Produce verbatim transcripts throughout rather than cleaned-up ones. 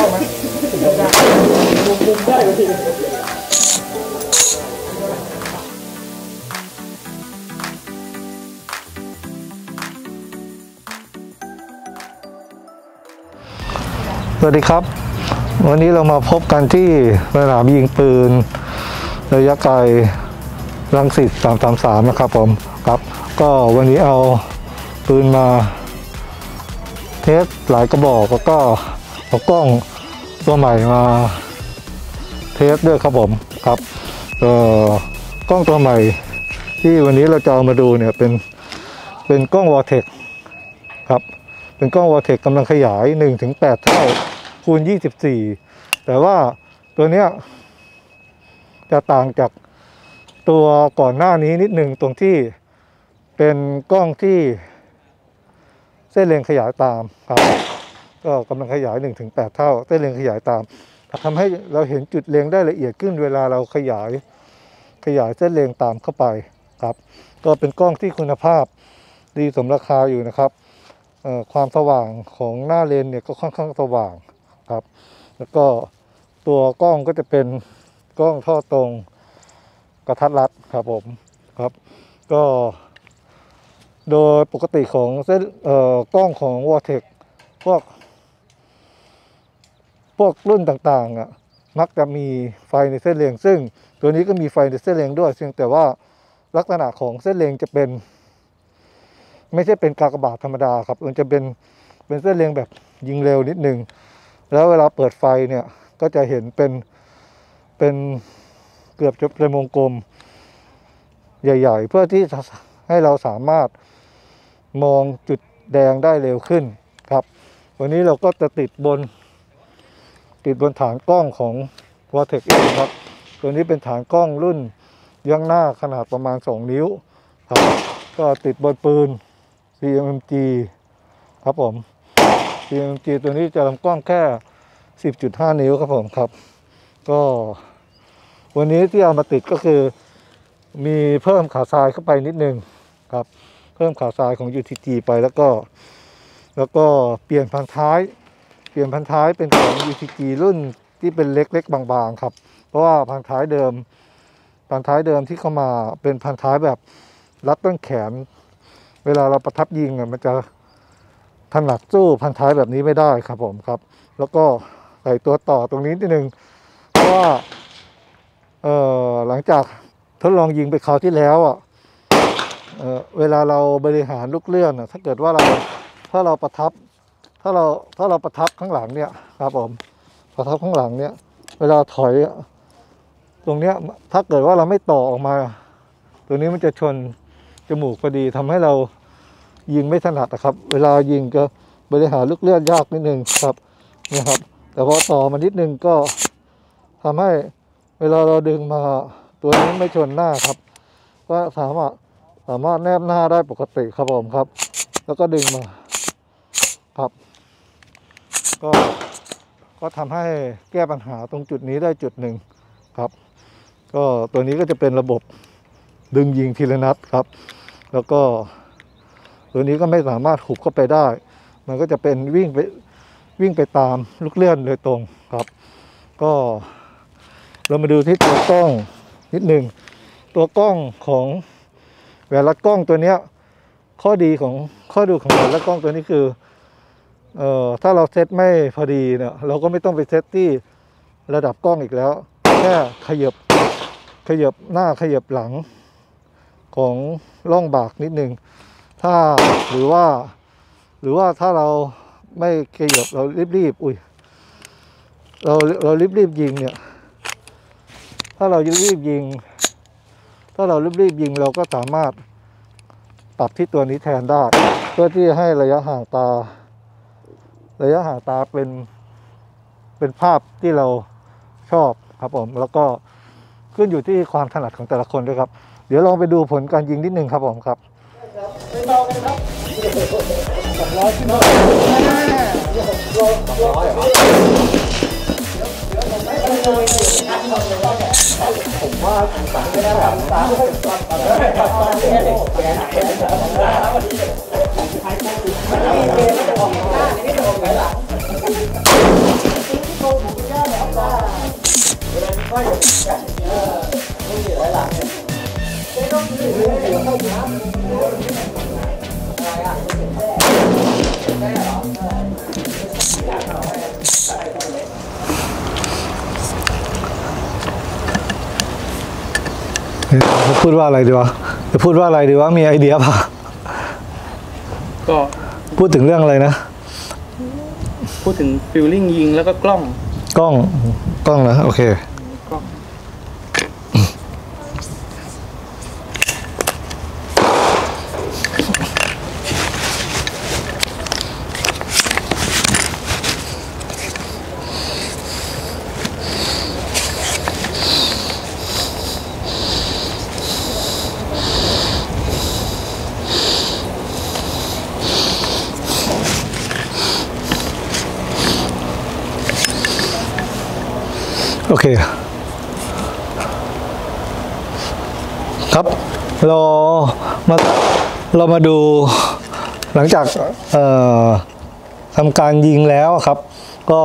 ไหมมุมมุมได้เลยสวัสดีครับวันนี้เรามาพบกันที่สนามยิงปืนระยะไกลรังสิตสามสามสามนะครับผมครับก็วันนี้เอาปืนมาเทสหลายกระบอกแล้วก็เอากล้องตัวใหม่มาเทสด้วยครับผมครับเอ่อกล้องตัวใหม่ที่วันนี้เราจะเอามาดูเนี่ยเป็นเป็นกล้อง Vortex ครับเป็นกล้อง Vortex กำลังขยาย หนึ่งถึงแปด เท่าคูณยี่สิบสี่แต่ว่าตัวเนี้ยจะต่างจากตัวก่อนหน้านี้นิดหนึ่งตรงที่เป็นกล้องที่เส้นเลนขยายตามครับก็กำลังขยาย หนึ่งถึงแปด เท่าเส้นเลนขยายตามทำให้เราเห็นจุดเล็งได้ละเอียดขึ้นเวลาเราขยายขยายเส้นเลนตามเข้าไปครับก็เป็นกล้องที่คุณภาพดีสมราคาอยู่นะครับความสว่างของหน้าเลนเนี่ยก็ค่อนข้างสว่างครับแล้วก็ตัวกล้องก็จะเป็นกล้องท่อตรงกระทัดรัดครับผมครับก็โดยปกติของเส้นเอ่อกล้องของ Vortex พวกพวกรุ่นต่างๆอ่ะมักจะมีไฟในเส้นเลนซึ่งตัวนี้ก็มีไฟในเส้นเลนด้วยเพียงแต่ว่าลักษณะของเส้นเลนจะเป็นไม่ใช่เป็นกากบาทธรรมดาครับมันจะเป็นเป็นเส้นเลนแบบยิงเร็วนิดนึงแล้วเวลาเปิดไฟเนี่ยก็จะเห็นเป็นเป็นเกือบจะเป็นวงกลมใหญ่ๆเพื่อที่จะให้เราสามารถมองจุดแดงได้เร็วขึ้นครับวันนี้เราก็จะติดบนติดบนฐานกล้องของ Vortex เองครับตัวนี้เป็นฐานกล้องรุ่นย่างหน้าขนาดประมาณสองนิ้วครับก็ติดบนปืน ซี เอ็ม เอ็ม จี ครับผม ซี เอ็ม เอ็ม จี ตัวนี้จะลำกล้องแค่ สิบจุดห้า นิ้วครับผมครับก็วันนี้ที่เอามาติดก็คือมีเพิ่มขาทรายเข้าไปนิดนึงครับเพิ่มขาทรายของ ยู ที จี ไปแล้วก็แล้วก็เปลี่ยนพันท้ายเปลี่ยนพันท้ายเป็นของ ยู ที จี รุ่นที่เป็นเล็กๆบางๆครับเพราะว่าพันท้ายเดิมพันท้ายเดิมที่เข้ามาเป็นพันท้ายแบบรัดต้นแขนเวลาเราประทับยิงอ่ะมันจะถนัดสู้พันท้ายแบบนี้ไม่ได้ครับผมครับแล้วก็ใส่ตัวต่อตรงนี้นิดนึงเพราะว่าเอ่อหลังจากทดลองยิงไปคราวที่แล้วอ่ะเอ่อเวลาเราบริหารลูกเลื่อนอ่ะถ้าเกิดว่าเราถ้าเราประทับถ้าเราถ้าเราประทับข้างหลังเนี่ยครับผมประทับข้างหลังเนี่ยเวลาถอยตรงเนี้ยถ้าเกิดว่าเราไม่ต่อออกมาตัวนี้มันจะชนจมูกพอดีทำให้เรายิงไม่ถนัดนะครับเวลายิงก็บริหารลูกเลื่อนยากนิดนึงครับนี่ครับแต่พอต่อมานิดนึงก็ทำให้เวลาเราดึงมาตัวนี้ไม่ชนหน้าครับก็สามารถสามารถแนบหน้าได้ปกติครับผมครับแล้วก็ดึงมาครับก็ก็ทำให้แก้ปัญหาตรงจุดนี้ได้จุดหนึ่งครับก็ตัวนี้ก็จะเป็นระบบดึงยิงทีละนัดครับแล้วก็ตัวนี้ก็ไม่สามารถหุบเข้าไปได้มันก็จะเป็นวิ่งไปวิ่งไปตามลูกเลื่อนโดยตรงครับก็เรามาดูที่ตัวกล้องนิดหนึ่งตัวกล้องของแหวนรัดกล้องตัวเนี้ยข้อดีของข้อดูของแหวนรัดกล้องตัวนี้คือเอ่อถ้าเราเซตไม่พอดีเนี่ยเราก็ไม่ต้องไปเซตที่ระดับกล้องอีกแล้วแค่ขยับขยับหน้าขยับหลังของร่องบากนิดนึงถ้าหรือว่าหรือว่าถ้าเราไม่ขยับเรารีบๆอุ้ยเราเรารีบๆยิงเนี่ยถ้าเรารีบๆยิงถ้าเรารีบๆยิงเราก็สามารถปรับที่ตัวนี้แทนได้เพื่อที่ให้ระยะห่างตาระยะห่างตาเป็นเป็นภาพที่เราชอบครับผมแล้วก็ขึ้นอยู่ที่ความถนัดของแต่ละคนด้วยครับเดี๋ยวลองไปดูผลการยิงนิดนึงครับผมครับไม่เบาเลยครับสองร้อยขึ้นมาร้อยร้อยเหรอผมว่าสามไม่ได้แบบสามไม่ได้แบบสามไม่ได้แบบแกนแกนสามไม่ได้วันนี้ไม่ได้เกมไม่ได้ออกหน้าไม่ได้ออกไหนหลังจะพูดว่าอะไรดีวะจะพูดว่าอะไรดีวะมีไอเดียป่ะก็พูดถึงเรื่องอะไรนะพูดถึงฟิลลิ่งยิงแล้วก็กล้องกล้องกล้องนะโอเคกล้องโอเคครับเรามาเรามาดูหลังจากทำการยิงแล้วครับก็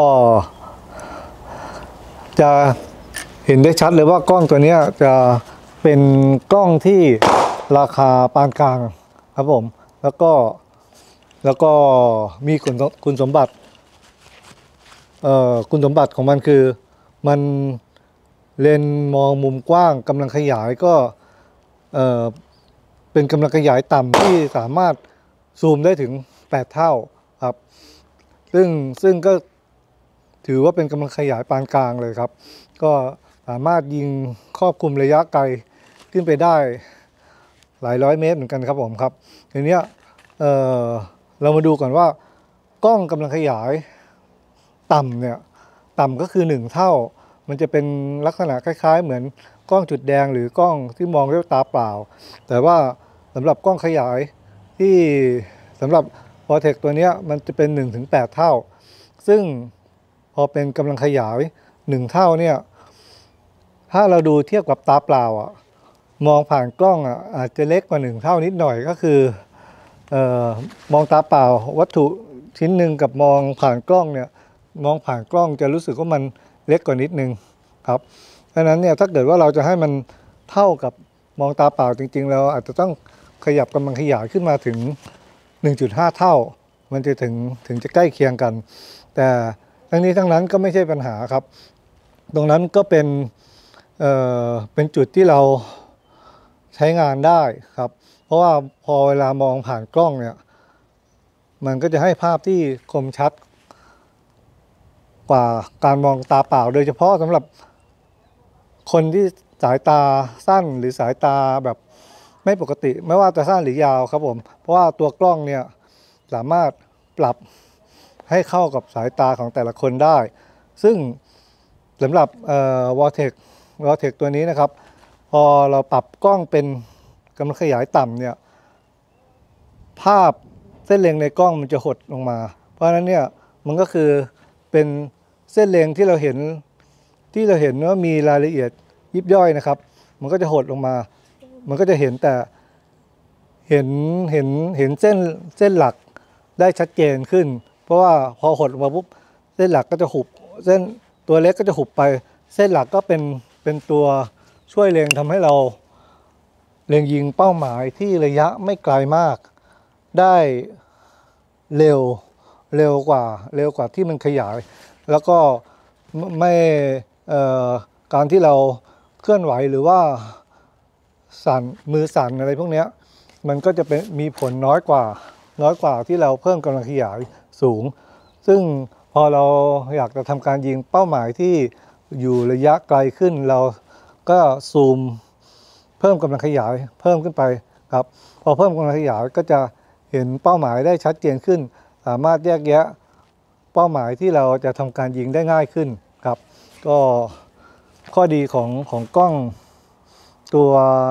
จะเห็นได้ชัดเลยว่ากล้องตัวนี้จะเป็นกล้องที่ราคาปานกลางครับผมแล้วก็แล้วก็มีคุณคุณสมบัติเอ่อคุณสมบัติของมันคือมันเลนส์มองมุมกว้างกำลังขยายก็เอ่อเป็นกำลังขยายต่ำที่สามารถซูมได้ถึงแปดเท่าครับซึ่งซึ่งก็ถือว่าเป็นกำลังขยายปานกลางเลยครับก็สามารถยิงครอบคลุมระยะไกลขึ้นไปได้หลายร้อยเมตรเหมือนกันครับผมครับทีนี้เอ่อเรามาดูก่อนว่ากล้องกำลังขยายต่ำเนี่ยต่ำก็คือหนึ่งเท่ามันจะเป็นลักษณะคล้ายๆเหมือนกล้องจุดแดงหรือกล้องที่มองด้วยตาเปล่าแต่ว่าสำหรับกล้องขยายที่สำหรับ Vortex ตัวนี้มันจะเป็น หนึ่งถึงแปด เท่าซึ่งพอเป็นกำลังขยายหนึ่งเท่าเนี่ยถ้าเราดูเทียบกับตาเปล่าอ่ะมองผ่านกล้องอ่ะอาจจะเล็กกว่าหนึ่งเท่านิดหน่อยก็คือเอ่อมองตาเปล่าวัตถุชิ้นหนึ่งกับมองผ่านกล้องเนี่ยมองผ่านกล้องจะรู้สึกว่ามันเล็กกว่านิดนึงครับเพราะฉะนั้นเนี่ยถ้าเกิดว่าเราจะให้มันเท่ากับมองตาเปล่าจริงๆแล้วอาจจะต้องขยับกำลังขยายขึ้นมาถึง หนึ่งจุดห้า เท่ามันจะถึงถึงจะใกล้เคียงกันแต่ทั้งนี้ทั้งนั้นก็ไม่ใช่ปัญหาครับตรงนั้นก็เป็นเอ่อเป็นจุดที่เราใช้งานได้ครับเพราะว่าพอเวลามองผ่านกล้องเนี่ยมันก็จะให้ภาพที่คมชัดกว่าการมองตาเปล่าโดยเฉพาะสำหรับคนที่สายตาสั้นหรือสายตาแบบไม่ปกติไม่ว่าจะสั้นหรือยาวครับผมเพราะว่าตัวกล้องเนี่ยสามารถปรับให้เข้ากับสายตาของแต่ละคนได้ซึ่งสำหรับเอ่อ Vortex Vortex ตัวนี้นะครับพอเราปรับกล้องเป็นกำลังขยายต่ำเนี่ยภาพเส้นเล็งในกล้องมันจะหดลงมาเพราะฉะนั้นเนี่ยมันก็คือเป็นเส้นเล็งที่เราเห็นที่เราเห็นว่ามีรายละเอียดยิบย่อยนะครับมันก็จะหดลงมามันก็จะเห็นแต่เห็นเห็นเห็นเส้นเส้นหลักได้ชัดเจนขึ้นเพราะว่าพอหดลงมาปุ๊บเส้นหลักก็จะหุบเส้นตัวเล็กก็จะหุบไปเส้นหลักก็เป็นเป็นตัวช่วยเล็งทำให้เราเล็งยิงเป้าหมายที่ระยะไม่ไกลมากได้เร็วเร็วกว่าเร็วกว่าที่มันขยายแล้วก็ไม่เอ่อการที่เราเคลื่อนไหวหรือว่าสั่นมือสั่นอะไรพวกนี้มันก็จะเป็นมีผลน้อยกว่าน้อยกว่าที่เราเพิ่มกำลังขยายสูงซึ่งพอเราอยากจะทำการยิงเป้าหมายที่อยู่ระยะไกลขึ้นเราก็ซูมเพิ่มกำลังขยายเพิ่มขึ้นไปครับพอเพิ่มกำลังขยายก็จะเห็นเป้าหมายได้ชัดเจนขึ้นสามารถแยกแยะเป้าหมายที่เราจะทำการยิงได้ง่ายขึ้นครับก็ข้อดีของของกล้องตัว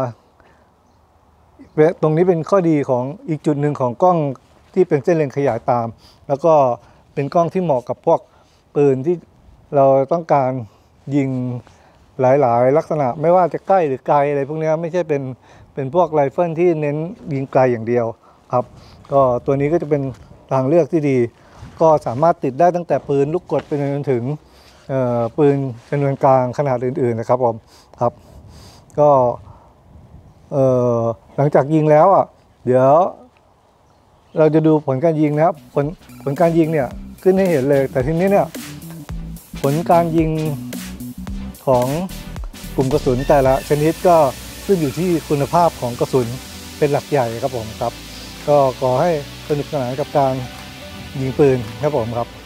ตรงนี้เป็นข้อดีของอีกจุดหนึ่งของกล้องที่เป็นเส้นเลนขยายตามแล้วก็เป็นกล้องที่เหมาะกับพวกปืนที่เราต้องการยิงหลายๆลักษณะไม่ว่าจะใกล้หรือไกลอะไรพวกนี้ไม่ใช่เป็นเป็นพวกไรเฟิลที่เน้นยิงไกลอย่างเดียวครับก็ตัวนี้ก็จะเป็นทางเลือกที่ดีก็สามารถติดได้ตั้งแต่ปืนลูกกรดไปจนถึงปืนจำนวนกลางขนาดอื่นๆนะครับผมครับก็หลังจากยิงแล้วอ่ะเดี๋ยวเราจะดูผลการยิงนะครับผลผลการยิงเนี่ยขึ้นให้เห็นเลย แต่ทีนี้เนี่ยผลการยิงของกลุ่มกระสุนแต่ละชนิดก็ขึ้นอยู่ที่คุณภาพของกระสุนเป็นหลักใหญ่ครับผมครับก็ขอให้สนุกสนานกับการยิงปืนครับผมครับ